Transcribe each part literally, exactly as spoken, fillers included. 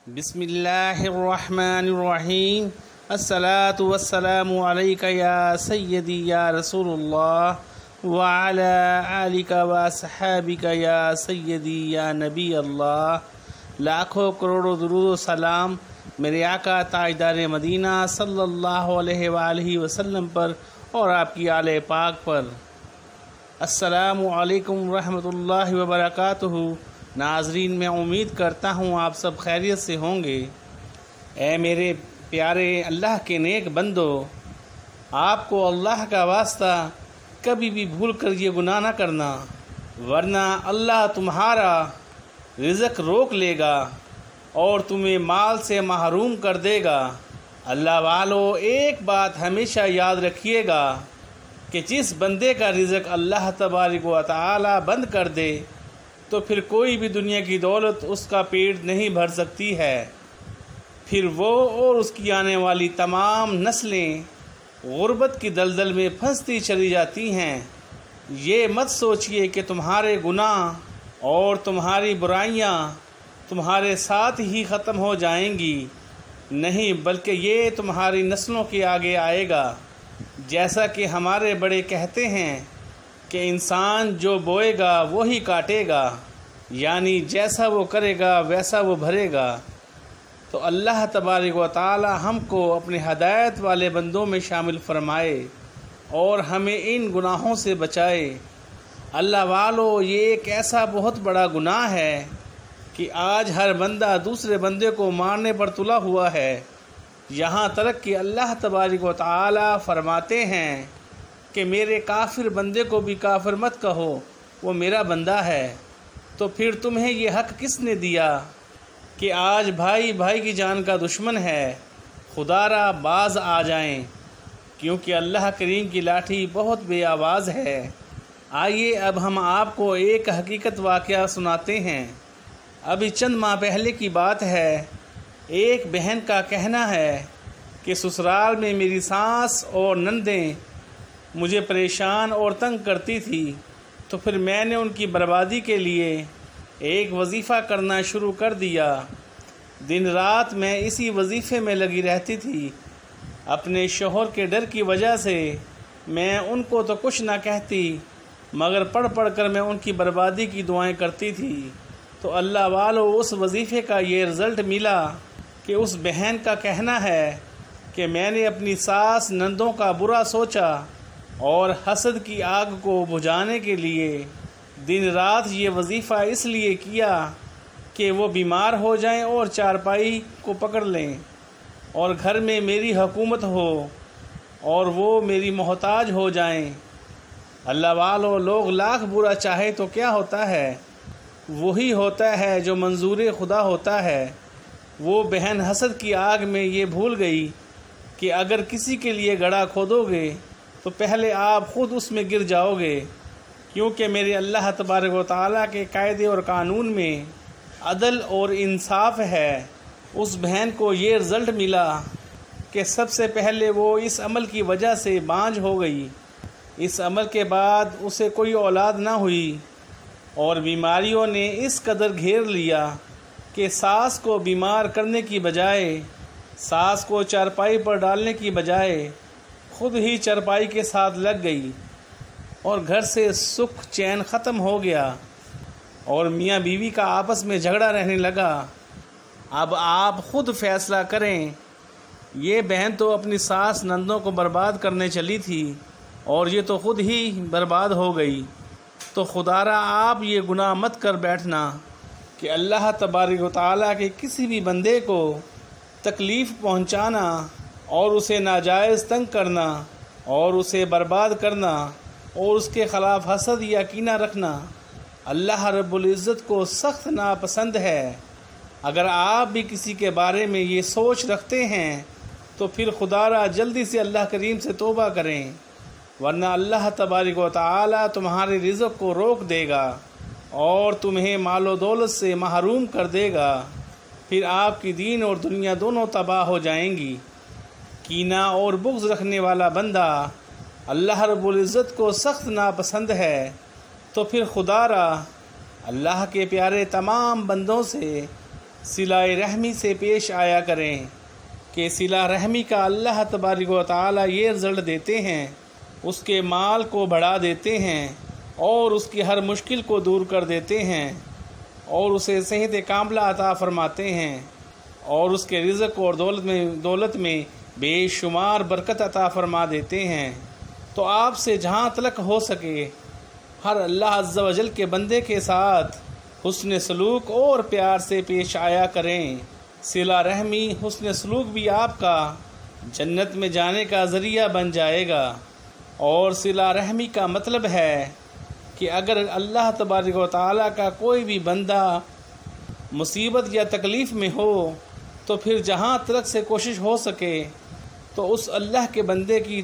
بسم اللہ الرحمن الرحیم الصلاة والسلام علیک یا سیدی یا رسول اللہ وعلی آلک و صحابک یا سیدی یا نبی اللہ۔ لاکھوں کروڑوں درود و سلام میرے آقا تاجدار مدینہ صلی اللہ علیہ وآلہ وسلم پر اور آپ کی آل پاک پر۔ السلام علیکم ورحمۃ اللہ وبرکاتہ۔ ناظرین، میں امید کرتا ہوں آپ سب خیریت سے ہوں گے۔ اے میرے پیارے اللہ کے نیک بندو، آپ کو اللہ کا واسطہ کبھی بھی بھول کر یہ گناہ نہ کرنا، ورنہ اللہ تمہارا رزق روک لے گا اور تمہیں مال سے محروم کر دے گا۔ اللہ والو، ایک بات ہمیشہ یاد رکھیے گا کہ جس بندے کا رزق اللہ تبارک و تعالی بند کر دے تو پھر کوئی بھی دنیا کی دولت اس کا پیٹ نہیں بھر سکتی ہے۔ پھر وہ اور اس کی آنے والی تمام نسلیں غربت کی دلدل میں پھنستی چلی جاتی ہیں۔ یہ مت سوچئے کہ تمہارے گناہ اور تمہاری برائیاں تمہارے ساتھ ہی ختم ہو جائیں گی، نہیں، بلکہ یہ تمہاری نسلوں کے آگے آئے گا۔ جیسا کہ ہمارے بڑے کہتے ہیں کہ انسان جو بوئے گا وہی کاٹے گا، یعنی جیسا وہ کرے گا ویسا وہ بھرے گا۔ تو اللہ تبارک و تعالی ہم کو اپنے ہدایت والے بندوں میں شامل فرمائے اور ہمیں ان گناہوں سے بچائے۔ اللہ والو، یہ ایک ایسا بہت بڑا گناہ ہے کہ آج ہر بندہ دوسرے بندے کو مارنے پر تلا ہوا ہے، یہاں تک کہ اللہ تبارک و تعالی فرماتے ہیں کہ میرے کافر بندے کو بھی کافر مت کہو، وہ میرا بندہ ہے۔ تو پھر تمہیں یہ حق کس نے دیا کہ آج بھائی بھائی کی جان کا دشمن ہے؟ خدا را باز آ جائیں، کیونکہ اللہ کریم کی لاٹھی بہت بے آواز ہے۔ آئیے اب ہم آپ کو ایک حقیقت واقعہ سناتے ہیں۔ ابھی چند ماہ پہلے کی بات ہے، ایک بہن کا کہنا ہے کہ سسرال میں میری ساس اور نندیں مجھے پریشان اور تنگ کرتی تھی، تو پھر میں نے ان کی بربادی کے لیے ایک وظیفہ کرنا شروع کر دیا۔ دن رات میں اسی وظیفے میں لگی رہتی تھی۔ اپنے شوہر کے ڈر کی وجہ سے میں ان کو تو کچھ نہ کہتی، مگر پڑھ پڑھ کر میں ان کی بربادی کی دعائیں کرتی تھی۔ تو اللہ والو، اس وظیفے کا یہ رزلٹ ملا کہ اس بہن کا کہنا ہے کہ میں نے اپنی ساس نندوں کا برا سوچا اور حسد کی آگ کو بجھانے کے لیے دن رات یہ وظیفہ اس لیے کیا کہ وہ بیمار ہو جائیں اور چارپائی کو پکڑ لیں اور گھر میں میری حکومت ہو اور وہ میری محتاج ہو جائیں۔ اللہ والو، لوگ لاکھ برا چاہے تو کیا ہوتا ہے؟ وہی ہوتا ہے جو منظور خدا ہوتا ہے۔ وہ بہن حسد کی آگ میں یہ بھول گئی کہ اگر کسی کے لیے گڑھا کھودو گے تو پہلے آپ خود اس میں گر جاؤ گے، کیونکہ میرے اللہ تبارک و تعالیٰ کے قاعدے اور قانون میں عدل اور انصاف ہے۔ اس بہن کو یہ رزلٹ ملا کہ سب سے پہلے وہ اس عمل کی وجہ سے بانجھ ہو گئی۔ اس عمل کے بعد اسے کوئی اولاد نہ ہوئی اور بیماریوں نے اس قدر گھیر لیا کہ ساس کو بیمار کرنے کی بجائے، ساس کو چارپائی پر ڈالنے کی بجائے خود ہی چارپائی کے ساتھ لگ گئی اور گھر سے سکھ چین ختم ہو گیا اور میاں بیوی کا آپس میں جھگڑا رہنے لگا۔ اب آپ خود فیصلہ کریں۔ یہ بہن تو اپنی ساس نندوں کو برباد کرنے چلی تھی اور یہ تو خود ہی برباد ہو گئی۔ تو خدا را آپ یہ گناہ مت کر بیٹھنا کہ اللہ تبارک و تعالیٰ کے کسی بھی بندے کو تکلیف پہنچانا اور اسے ناجائز تنگ کرنا اور اسے برباد کرنا اور اس کے خلاف حسد یا کینہ رکھنا اللہ رب العزت کو سخت ناپسند ہے۔ اگر آپ بھی کسی کے بارے میں یہ سوچ رکھتے ہیں تو پھر خدا را جلدی سے اللہ کریم سے توبہ کریں، ورنہ اللہ تبارک و تعالی تمہارے رزق کو روک دے گا اور تمہیں مال و دولت سے محروم کر دے گا۔ پھر آپ کی دین اور دنیا دونوں تباہ ہو جائیں گی۔ کینہ اور بغض رکھنے والا بندہ اللہ رب العزت کو سخت ناپسند ہے، تو پھر خدا را اللہ کے پیارے تمام بندوں سے صلہ رحمی سے پیش آیا کریں کہ صلہ رحمی کا اللہ تبارک و تعالیٰ یہ رزلٹ دیتے ہیں، اس کے مال کو بڑھا دیتے ہیں اور اس کی ہر مشکل کو دور کر دیتے ہیں اور اسے صحت کاملہ عطا فرماتے ہیں اور اس کے رزق اور دولت میں دولت میں بے شمار برکت عطا فرما دیتے ہیں۔ تو آپ سے جہاں تلک ہو سکے ہر اللہ عز و جل کے بندے کے ساتھ حسن سلوک اور پیار سے پیش آیا کریں۔ صلہ رحمی، حسن سلوک بھی آپ کا جنت میں جانے کا ذریعہ بن جائے گا۔ اور صلہ رحمی کا مطلب ہے کہ اگر اللہ تبارک و تعالیٰ کا کوئی بھی بندہ مصیبت یا تکلیف میں ہو تو پھر جہاں تلک سے کوشش ہو سکے تو اس اللہ کے بندے کی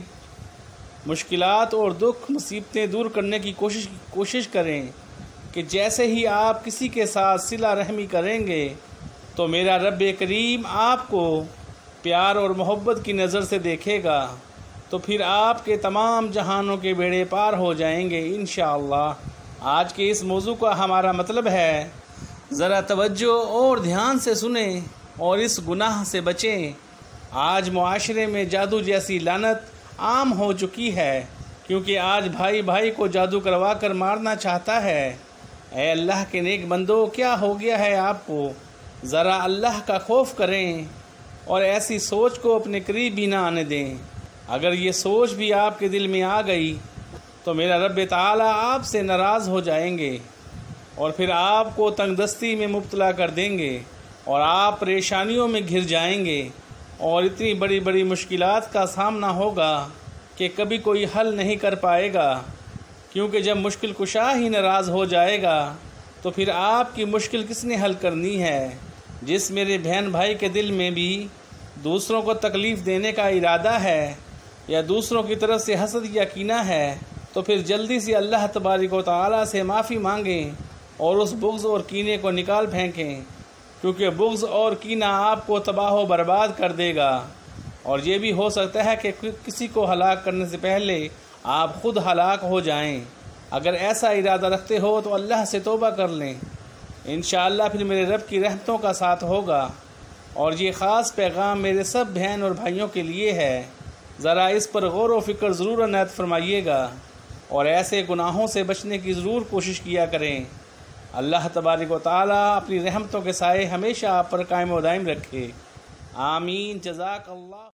مشکلات اور دکھ مصیبتیں دور کرنے کی کوشش کوشش کریں کہ جیسے ہی آپ کسی کے ساتھ صلہ رحمی کریں گے تو میرا رب کریم آپ کو پیار اور محبت کی نظر سے دیکھے گا، تو پھر آپ کے تمام جہانوں کے بیڑے پار ہو جائیں گے انشاءاللہ۔ آج کے اس موضوع کا ہمارا مطلب ہے، ذرا توجہ اور دھیان سے سنیں اور اس گناہ سے بچیں۔ آج معاشرے میں جادو جیسی لعنت عام ہو چکی ہے، کیونکہ آج بھائی بھائی کو جادو کروا کر مارنا چاہتا ہے۔ اے اللہ کے نیک بندو، کیا ہو گیا ہے آپ کو؟ ذرا اللہ کا خوف کریں اور ایسی سوچ کو اپنے قریب بھی نہ آنے دیں۔ اگر یہ سوچ بھی آپ کے دل میں آ گئی تو میرا رب تعالیٰ آپ سے ناراض ہو جائیں گے اور پھر آپ کو تنگ دستی میں مبتلا کر دیں گے اور آپ پریشانیوں میں گھر جائیں گے اور اتنی بڑی بڑی مشکلات کا سامنا ہوگا کہ کبھی کوئی حل نہیں کر پائے گا، کیونکہ جب مشکل کشا ہی ناراض ہو جائے گا تو پھر آپ کی مشکل کس نے حل کرنی ہے؟ جس میرے بہن بھائی کے دل میں بھی دوسروں کو تکلیف دینے کا ارادہ ہے یا دوسروں کی طرف سے حسد یا کینہ ہے تو پھر جلدی سے اللہ تبارک و تعالیٰ سے معافی مانگیں اور اس بغض اور کینے کو نکال پھینکیں، کیونکہ بغض اور کینہ آپ کو تباہ و برباد کر دے گا اور یہ بھی ہو سکتا ہے کہ کسی کو ہلاک کرنے سے پہلے آپ خود ہلاک ہو جائیں۔ اگر ایسا ارادہ رکھتے ہو تو اللہ سے توبہ کر لیں، انشاءاللہ پھر میرے رب کی رحمتوں کا ساتھ ہوگا۔ اور یہ خاص پیغام میرے سب بہن اور بھائیوں کے لیے ہے، ذرا اس پر غور و فکر ضرور عنایت فرمائیے گا اور ایسے گناہوں سے بچنے کی ضرور کوشش کیا کریں۔ اللہ تبارک و تعالیٰ اپنی رحمتوں کے سائے ہمیشہ آپ پر قائم و دائم رکھے، آمین۔ جزاک اللہ۔